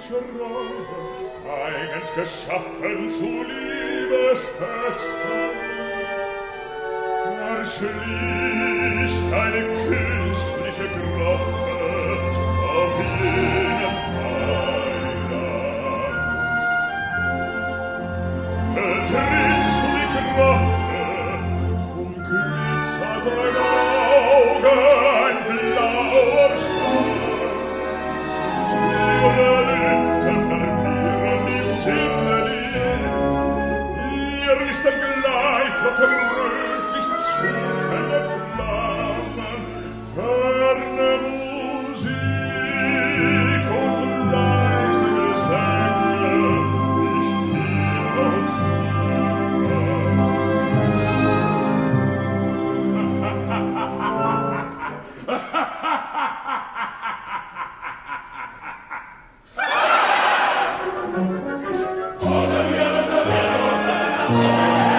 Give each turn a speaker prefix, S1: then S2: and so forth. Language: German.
S1: eigens geschaffen zu Liebesfesten. Erschließt eine künstliche Grotte auf jenem Heiland. Betrittst du die Grotte, glitzert dein Auge ein blauer Schein. Schwere Lüfte verwirren die Sinne, ihr Lichter gleich und rötlich zuckende Flammen, ferne Musik und leise Gesänge, nicht tiefer und tiefer.